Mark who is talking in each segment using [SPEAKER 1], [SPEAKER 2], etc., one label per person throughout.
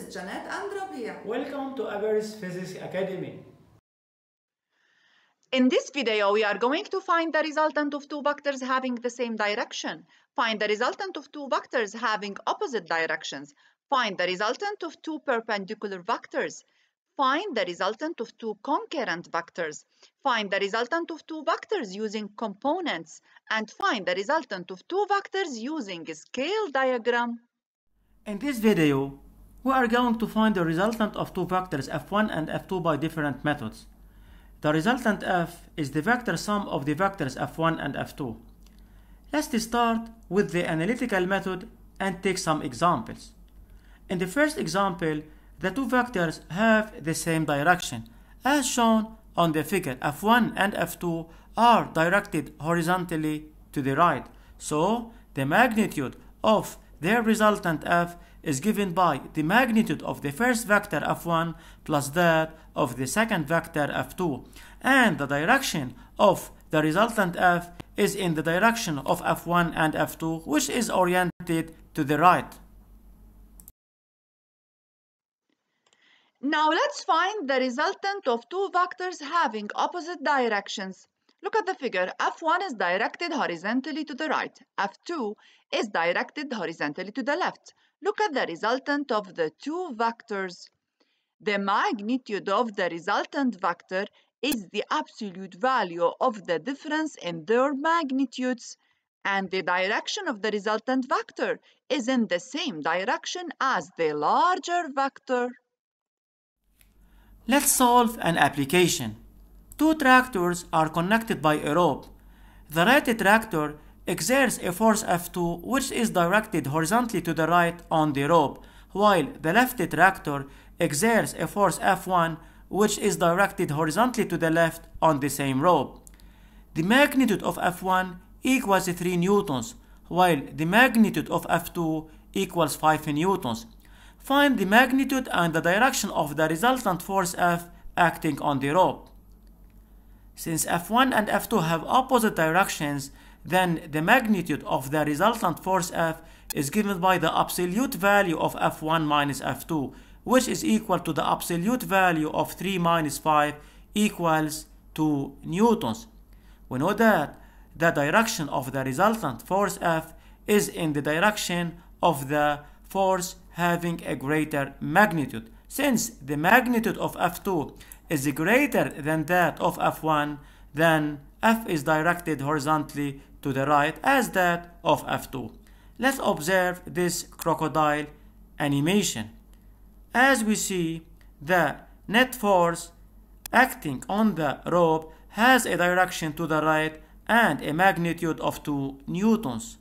[SPEAKER 1] is Janet and Rabia.
[SPEAKER 2] Welcome to Everest Physics Academy.
[SPEAKER 3] In this video, we are going to find the resultant of two vectors having the same direction. Find the resultant of two vectors having opposite directions. Find the resultant of two perpendicular vectors. Find the resultant of two concurrent vectors. Find the resultant of two vectors using components. And find the resultant of two vectors using a scale diagram.
[SPEAKER 2] In this video, we are going to find the resultant of two vectors f1 and f2 by different methods. The resultant f is the vector sum of the vectors f1 and f2. Let's start with the analytical method and take some examples. In the first example, the two vectors have the same direction. As shown on the figure, f1 and f2 are directed horizontally to the right. So, the magnitude of their resultant f is given by the magnitude of the first vector f1 plus that of the second vector f2. And the direction of the resultant f is in the direction of f1 and f2, which is oriented to the right.
[SPEAKER 3] Now let's find the resultant of two vectors having opposite directions. Look at the figure. f1 is directed horizontally to the right. f2 is directed horizontally to the left. Look at the resultant of the two vectors. The magnitude of the resultant vector is the absolute value of the difference in their magnitudes, and the direction of the resultant vector is in the same direction as the larger vector.
[SPEAKER 2] Let's solve an application. Two tractors are connected by a rope. The right tractor exerts a force F2 which is directed horizontally to the right on the rope, while the left tractor exerts a force F1 which is directed horizontally to the left on the same rope. The magnitude of F1 equals 3 newtons, while the magnitude of F2 equals 5 newtons. Find the magnitude and the direction of the resultant force F acting on the rope. Since F1 and F2 have opposite directions, then the magnitude of the resultant force F is given by the absolute value of F1 minus F2, which is equal to the absolute value of 3 minus 5 equals 2 newtons. We know that the direction of the resultant force F is in the direction of the force having a greater magnitude. Since the magnitude of F2 is greater than that of F1, then F is directed horizontally to the right as that of F2. Let's observe this crocodile animation. As we see, the net force acting on the rope has a direction to the right and a magnitude of 2 newtons.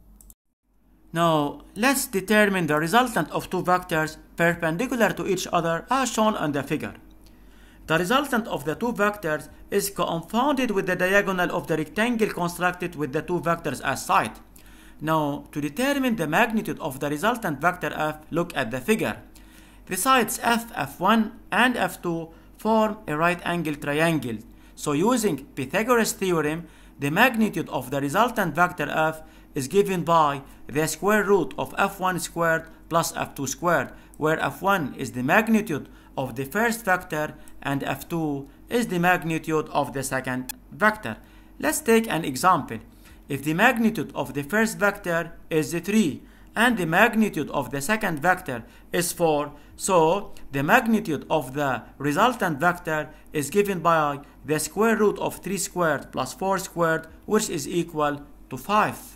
[SPEAKER 2] Now, let's determine the resultant of two vectors perpendicular to each other as shown on the figure. The resultant of the two vectors is confounded with the diagonal of the rectangle constructed with the two vectors as side. Now, to determine the magnitude of the resultant vector f, look at the figure. The sides f, f1, and f2 form a right-angled triangle. So using Pythagoras theorem, the magnitude of the resultant vector f is given by the square root of f1 squared plus f2 squared, where f1 is the magnitude of the first vector and f2 is the magnitude of the second vector. Let's take an example. If the magnitude of the first vector is 3 and the magnitude of the second vector is 4, so the magnitude of the resultant vector is given by the square root of 3 squared plus 4 squared, which is equal to 5.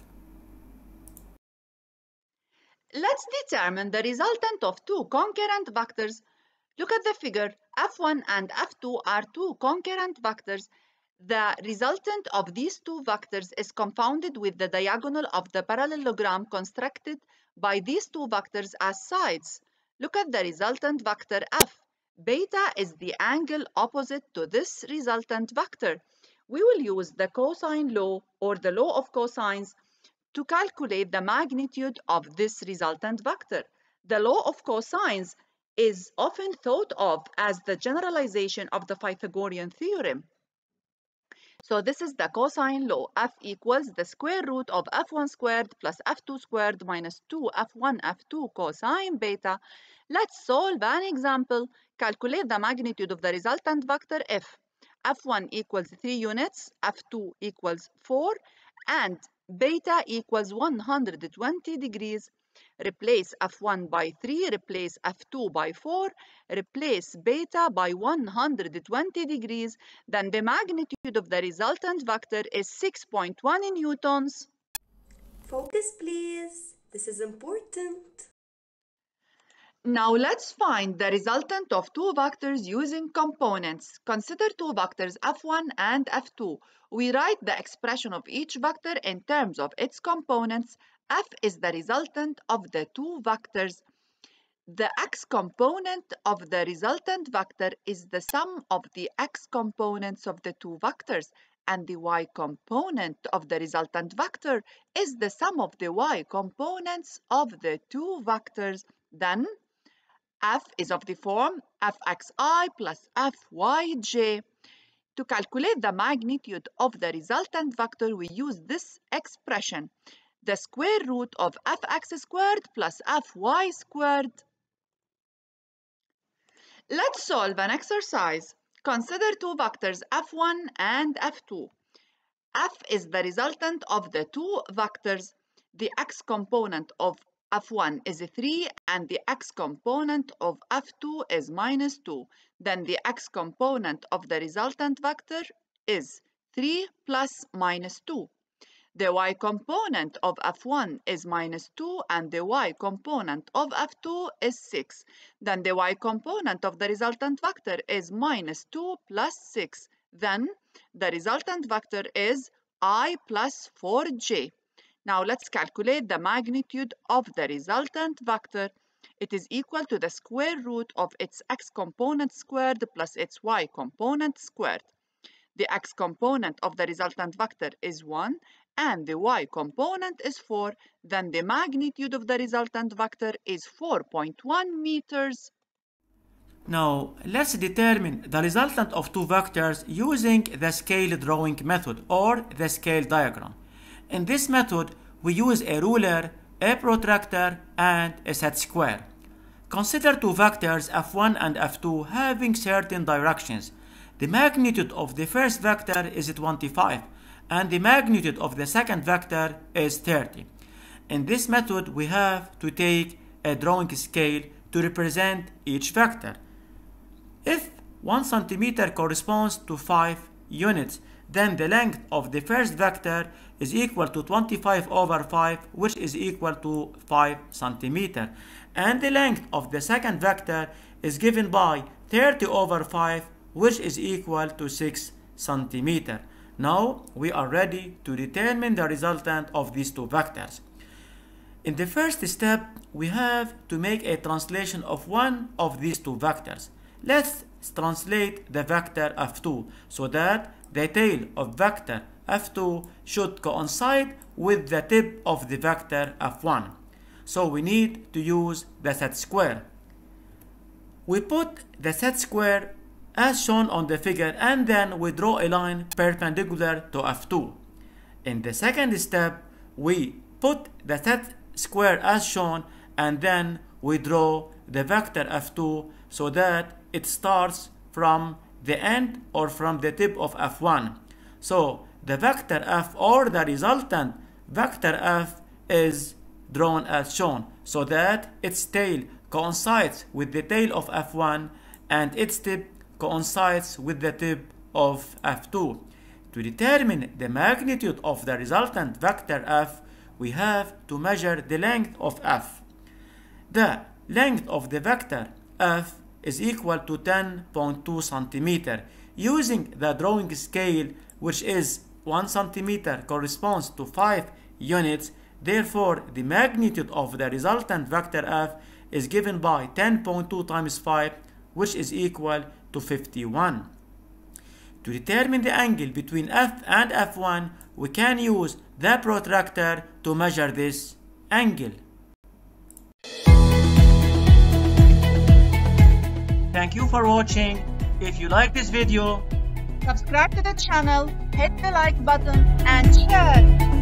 [SPEAKER 3] Let's determine the resultant of two concurrent vectors. Look at the figure. f1 and f2 are two concurrent vectors. The resultant of these two vectors is confounded with the diagonal of the parallelogram constructed by these two vectors as sides. Look at the resultant vector f. Beta is the angle opposite to this resultant vector. We will use the cosine law or the law of cosines to calculate the magnitude of this resultant vector. The law of cosines is often thought of as the generalization of the Pythagorean theorem. So this is the cosine law. F equals the square root of f1 squared plus f2 squared minus 2 f1 f2 cosine beta. Let's solve an example. Calculate the magnitude of the resultant vector f. f1 equals 3 units, f2 equals 4, and beta equals 120 degrees. Replace f1 by 3, replace f2 by 4, replace beta by 120 degrees. Then the magnitude of the resultant vector is 6.1 newtons.
[SPEAKER 1] Focus, please. This is important.
[SPEAKER 3] Now let's find the resultant of two vectors using components. Consider two vectors f1 and f2. We write the expression of each vector in terms of its components. F is the resultant of the two vectors. The x component of the resultant vector is the sum of the x components of the two vectors, and the y component of the resultant vector is the sum of the y components of the two vectors. Then f is of the form fxi plus fyj. To calculate the magnitude of the resultant vector, we use this expression, the square root of fx squared plus fy squared. Let's solve an exercise. Consider two vectors f1 and f2. F is the resultant of the two vectors. The x component of f1 is 3 and the x component of f2 is minus 2. Then the x component of the resultant vector is 3 plus minus 2. The y component of f1 is minus 2 and the y component of f2 is 6. Then the y component of the resultant vector is minus 2 plus 6. Then the resultant vector is I plus 4j. Now let's calculate the magnitude of the resultant vector. It is equal to the square root of its x component squared plus its y component squared. The x component of the resultant vector is 1 and the y component is 4. Then the magnitude of the resultant vector is 4.1 meters.
[SPEAKER 2] Now, let's determine the resultant of two vectors using the scale drawing method or the scale diagram. In this method, we use a ruler, a protractor, and a set square. Consider two vectors f1 and f2 having certain directions. The magnitude of the first vector is 25, and the magnitude of the second vector is 30. In this method, we have to take a drawing scale to represent each vector. If 1 centimeter corresponds to 5 units, then the length of the first vector is equal to 25 over 5, which is equal to 5 centimeter. And the length of the second vector is given by 30 over 5, which is equal to 6 centimeter. Now we are ready to determine the resultant of these two vectors. In the first step, we have to make a translation of one of these two vectors. Let's translate the vector f2 so that the tail of vector f2 should coincide with the tip of the vector f1. So we need to use the set square. We put the set square as shown on the figure and then we draw a line perpendicular to f2. In the second step, we put the set square as shown and then we draw the vector f2 so that it starts from the end or from the tip of f1. So the vector f or the resultant vector f is drawn as shown so that its tail coincides with the tail of f1 and its tip coincides with the tip of f2. To determine the magnitude of the resultant vector f, we have to measure the length of f. The length of the vector f is equal to 10.2 centimeter. Using the drawing scale, which is 1 centimeter corresponds to 5 units, therefore the magnitude of the resultant vector f is given by 10.2 times 5, which is equal to 51. To determine the angle between f and f1, we can use the protractor to measure this angle. Thank you for watching. If you like this video,
[SPEAKER 3] Subscribe to the channel, hit the like button and share.